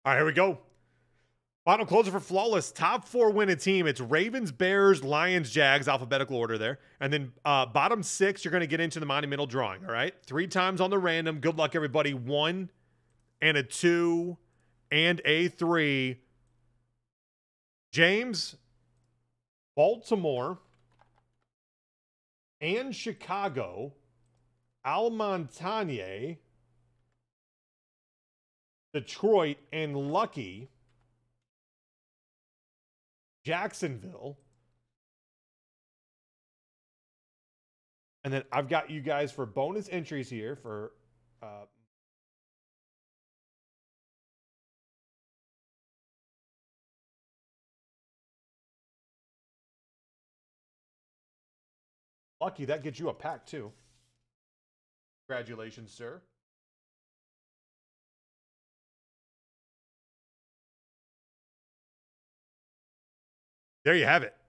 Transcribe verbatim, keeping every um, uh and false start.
All right, here we go. Final closer for Flawless. Top four win a team. It's Ravens, Bears, Lions, Jags, alphabetical order there. And then uh, bottom six, you're going to get into the monumental drawing, all right? Three times on the random. Good luck, everybody. One and a two and a three. James, Baltimore, and Chicago. Al Montagne, Detroit, and Lucky, Jacksonville. And then I've got you guys for bonus entries here for uh, Lucky. That gets you a pack too. Congratulations, sir. There you have it.